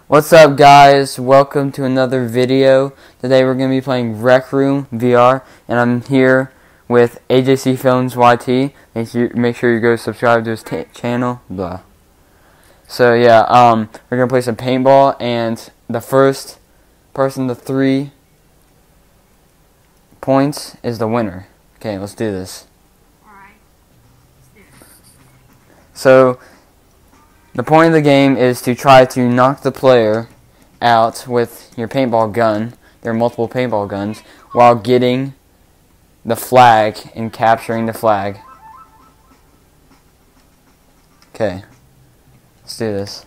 What's up, guys? Welcome to another video. Today we're going to be playing Rec Room VR, and I'm here with AJC Films YT. Make sure you go subscribe to his channel. Blah. So yeah, we're going to play some paintball, and the first person to 3 points is the winner. Okay, let's do this. Alright, let's do it. So the point of the game is to try to knock the player out with your paintball gun. There are multiple paintball guns, while getting the flag and capturing the flag. Okay, let's do this.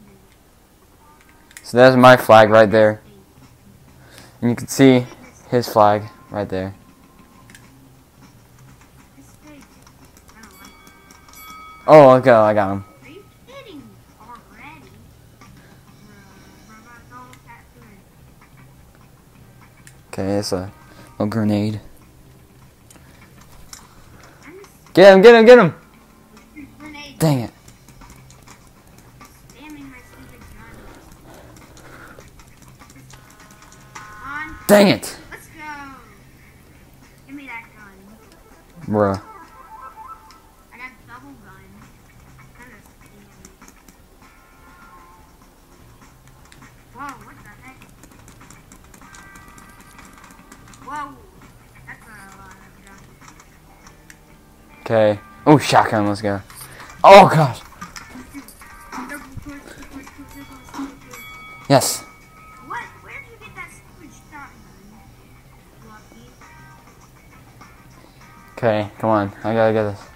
So there's my flag right there. And you can see his flag right there. Oh, okay, I got him. Okay, it's a grenade. Get him, get him, get him! Dang it. Dang it! Let's go! Give me that gun. Bruh. I got double gun. Kind of scary. Whoa, what the heck? Whoa! That's a lot of gun. Okay. Oh, shotgun, let's go. Oh, gosh. Yes. What? Where did you get that stupid shotgun? Lucky. Okay, come on. I gotta get this.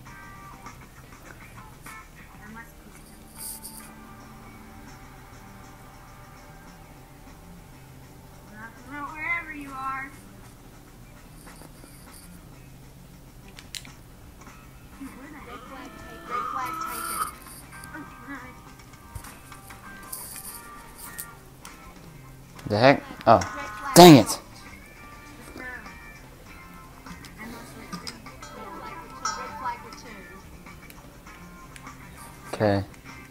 There must be some. Wherever you are. Dude, where the heck? Red flag taken. Oh, nice. The heck? Oh. Dang it! Okay.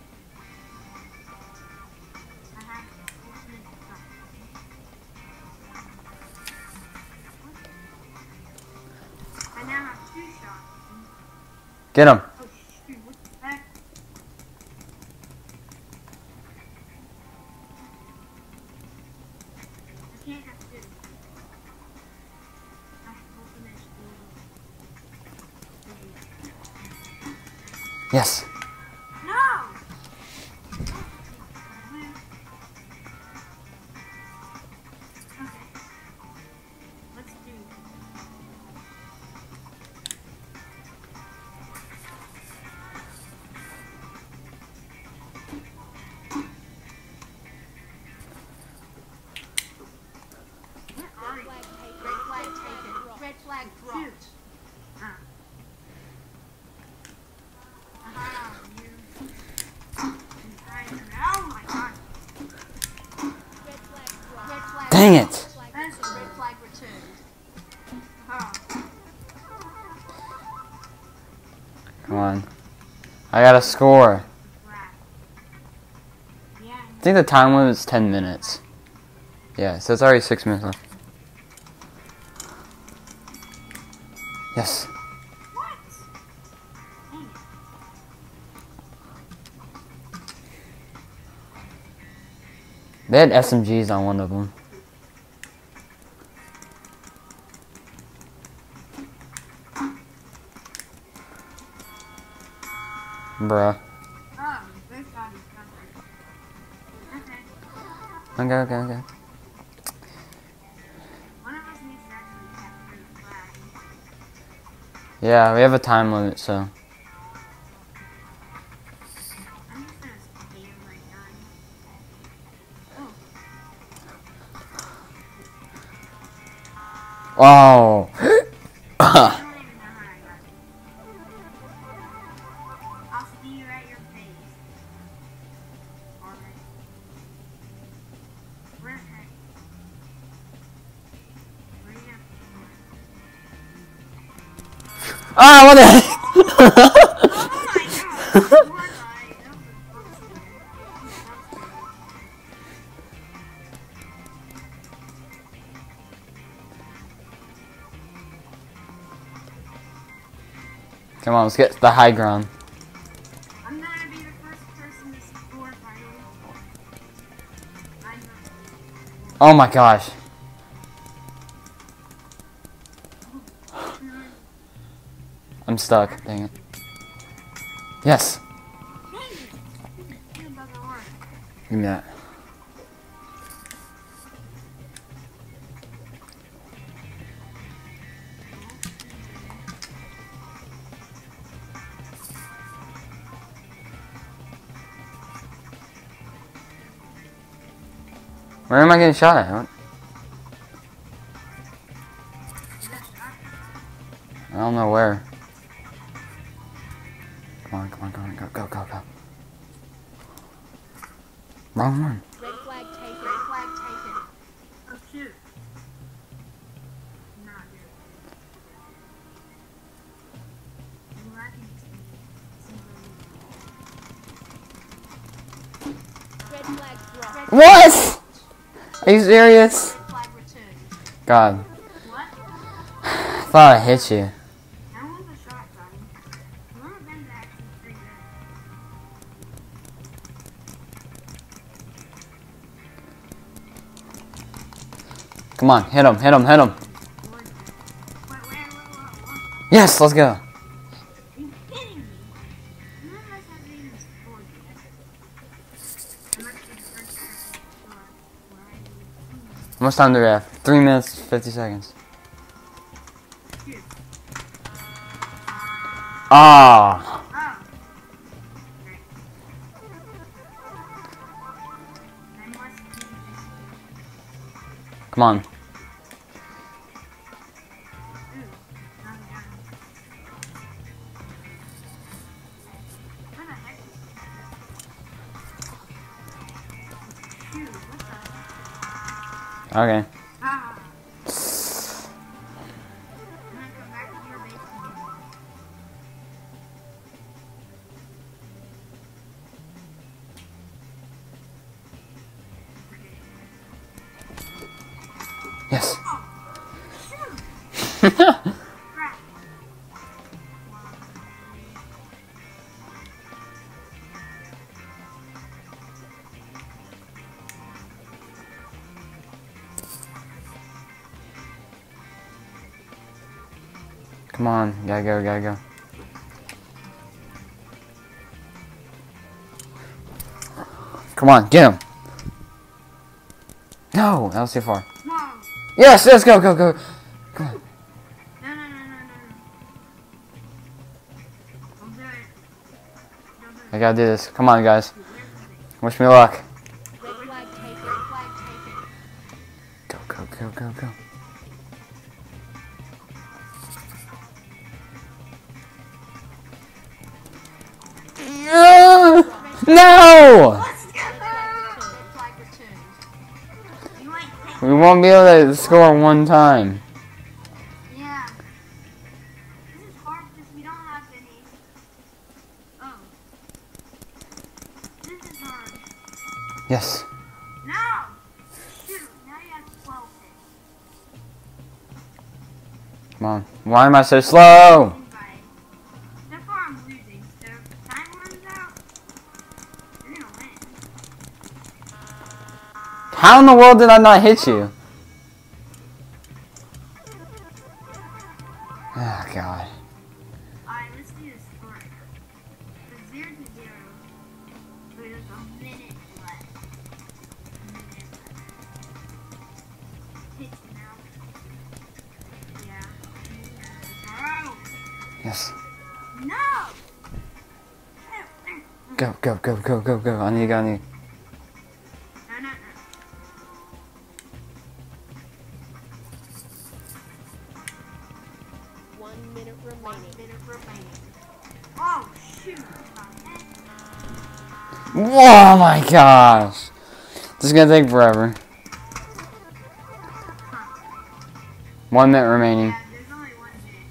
I now have 2 shots. Get him. Oh shoot, what the heck? I can't have 2. I have to finish the... Yes. No! Okay. Let's do this. Where are you? Red flag taken. Red flag dropped. Oh my god. Dang it! That's a red flag returned. Oh. Come on. I gotta score. Yeah. I think the time limit is 10 minutes. Yeah, so it's already 6 minutes left. Yes. What? Dang it. They had SMGs on one of them. Bruh. Oh, this guy is covered. Okay. Okay. One of us needs to actually capture the flag. Yeah, we have a time limit, so. I'm just gonna spam my gun. Oh. Wow. I don't even know how I got it. I'll see you at your face. Alright. Where the heck? Where are you at? Ah, what the heck? Oh my god! Come on, let's get the high ground. I'm gonna be the first person to score finally. Oh my gosh. I'm stuck. Dang it. Yes. It doesn't work. Give me that. Where am I getting shot at? I don't know where. Come on, come on, come on, go, go, go, go. Wrong one. Red flag taken. Red flag taken. Oh shoot. Not good. Well, I can Red flag dropped. What? Are you serious? Red flag returned. God. What? I thought I hit you. That was a shot, Johnny. One of them's actually pretty good. Come on, hit him, hit him, hit him. Wait. Yes, let's go. Are you kidding me? None of us have even scored yet. I'm actually the first person to score where I do. How much time do we have? 3 minutes, 50 seconds. Shoot. Ah. Oh. Great. I must do this. Come on. Ooh. Not again. What the heck is this? Shoot, what the? Okay. Ah. I'm gonna come back to your base again. Yes. Shoot! Crap. Come on, gotta go, gotta go. Come on, get him. No, that was too far. Whoa! Yes, let's go, go, go. Come on. No. Don't do it. Don't do it. I gotta do this. Come on, guys. Wish me luck. Red flag taken. Red flag taken. Go, go, go, go, go. No! Let's go! Red flag returned. You ain't taking. We won't be able to score one time. Yeah. This is hard because we don't have any. Oh. This is hard. Yes. No! Shoot, now you have 12 hits. Come on. Why am I so slow? Invite. So far I'm losing, so if time runs out, you're gonna win. How in the world did I not hit you? Oh, God. Alright, let's do this score right now. It's 0 to 0. But there's a minute left. Pitch now. Yeah. Oh! Yes. No! Go, go, go, go, go, go. I need, No. 1 minute remaining. 1 minute remaining. Oh, shoot. Oh my gosh. This is gonna take forever. 1 minute remaining. Yeah, there's only 1 minute.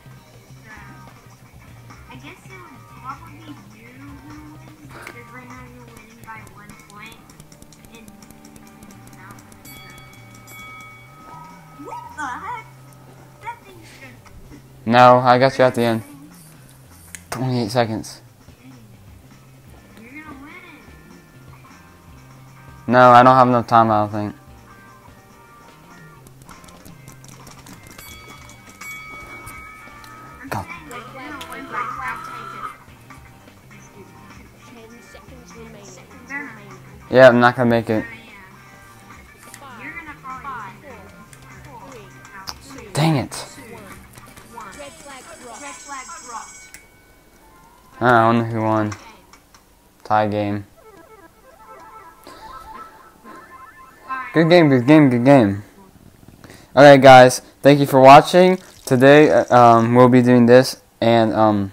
So, I guess it would probably be you who wins, because right now you're winning by 1 point. And now, what the heck? That thing's just... No, I got you at the end. 28 seconds. You're gonna win. No, I don't have enough time, I don't think. Go. 10 seconds remaining. Yeah, I'm not gonna make it. You're gonna probably win. Dang it. Red flag dropped. I don't know who won. Tie game. Good game, good game, good game. Alright guys, thank you for watching. Today, we'll be doing this, and,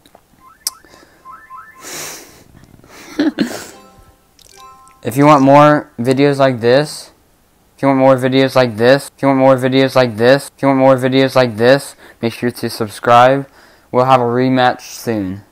if you want more videos like this, if you want more videos like this, if you want more videos like this, if you want more videos like this, make sure to subscribe. We'll have a rematch soon.